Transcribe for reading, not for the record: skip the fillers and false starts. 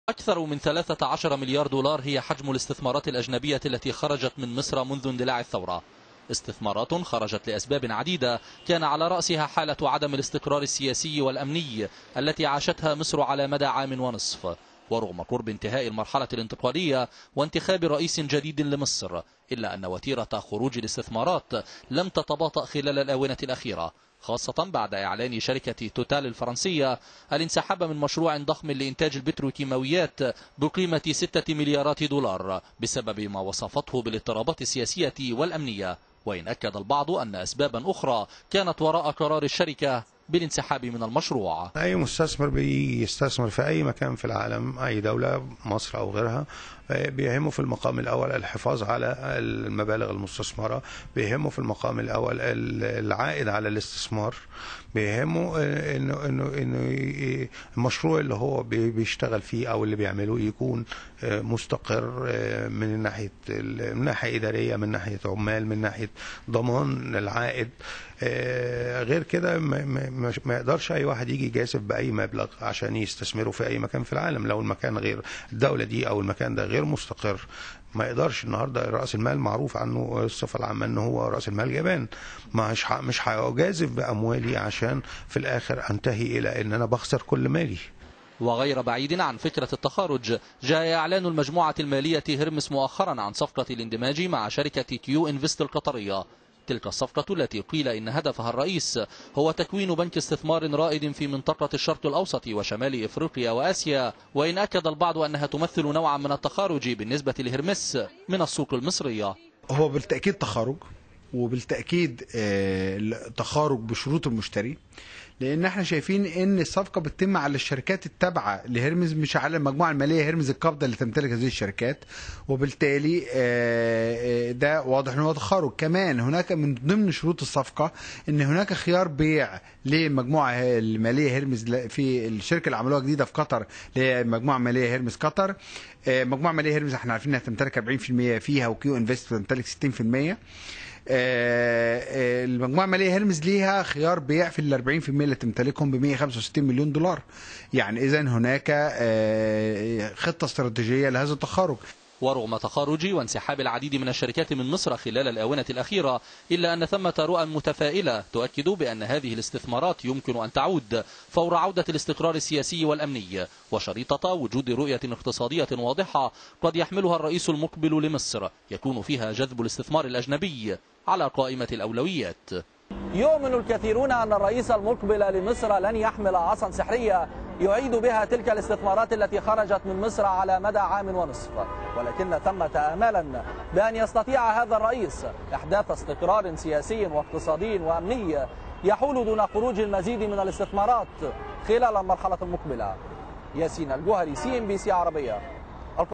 أكثر من 13 مليار دولار هي حجم الاستثمارات الأجنبية التي خرجت من مصر منذ اندلاع الثورة. استثمارات خرجت لأسباب عديدة كان على رأسها حالة عدم الاستقرار السياسي والأمني التي عاشتها مصر على مدى عام ونصف. ورغم قرب انتهاء المرحلة الانتقالية وانتخاب رئيس جديد لمصر، إلا أن وتيرة خروج الاستثمارات لم تتباطأ خلال الآونة الأخيرة، خاصة بعد إعلان شركة توتال الفرنسية الانسحاب من مشروع ضخم لإنتاج البتروكيماويات بقيمة 6 مليارات دولار بسبب ما وصفته بالاضطرابات السياسية والأمنية. وإن أكد البعض أن أسبابا أخرى كانت وراء قرار الشركة بالانسحاب من المشروع. أي مستثمر بيستثمر في أي مكان في العالم، أي دولة، مصر أو غيرها، بيهمه في المقام الأول الحفاظ على المبالغ المستثمرة، بيهمه في المقام الأول العائد على الاستثمار، بيهمه إنه المشروع اللي هو بيشتغل فيه أو اللي بيعمله يكون مستقر من ناحية إدارية، من ناحية عمال، من ناحية ضمان العائد. غير كده ما يقدرش اي واحد يجي يجازف باي مبلغ عشان يستثمره في اي مكان في العالم. لو المكان غير الدولة دي او المكان ده غير مستقر، ما يقدرش. النهارده راس المال معروف عنه الصفه العامه ان هو راس المال جبان. مش هجازف باموالي عشان في الاخر انتهي الى ان انا بخسر كل مالي. وغير بعيد عن فكرة التخارج، جاء إعلان المجموعة المالية هرمس مؤخرا عن صفقة الاندماج مع شركة كيو انفست القطرية. تلك الصفقة التي قيل إن هدفها الرئيس هو تكوين بنك استثمار رائد في منطقة الشرق الأوسط وشمال إفريقيا وآسيا. وإن أكد البعض أنها تمثل نوعا من التخارج بالنسبة لهرمس من السوق المصرية. هو بالتأكيد تخارج، وبالتأكيد تخارج بشروط المشتري، لان احنا شايفين ان الصفقه بتتم على الشركات التابعه لهرمز، مش على المجموعه الماليه هرمز القابضه اللي تمتلك هذه الشركات، وبالتالي ده واضح ان هو تخارج. كمان هناك من ضمن شروط الصفقه ان هناك خيار بيع للمجموعه الماليه هرمز في الشركه اللي عملوها جديده في قطر، اللي هي المجموعه الماليه هرمز قطر. مجموعه ماليه هرمز احنا عارفين انها تمتلك 40% فيها، وكيو انفست تمتلك 60%. المجموعة المالية هرمز ليها خيار بيع في ال 40% اللي تمتلكهم ب 165 مليون دولار. يعني إذا هناك خطة استراتيجية لهذا التخارج. ورغم تخارج وانسحاب العديد من الشركات من مصر خلال الآونة الأخيرة، إلا أن ثمة رؤى متفائلة تؤكد بأن هذه الاستثمارات يمكن أن تعود فور عودة الاستقرار السياسي والأمني، وشريطة وجود رؤية اقتصادية واضحة قد يحملها الرئيس المقبل لمصر يكون فيها جذب الاستثمار الأجنبي على قائمة الأولويات. يؤمن الكثيرون أن الرئيس المقبل لمصر لن يحمل عصا سحرية يعيد بها تلك الاستثمارات التي خرجت من مصر على مدى عام ونصف، ولكن ثمة آمالا بأن يستطيع هذا الرئيس إحداث استقرار سياسي واقتصادي وأمني يحول دون خروج المزيد من الاستثمارات خلال المرحلة المقبلة. ياسين الجوهري، CNBC عربية.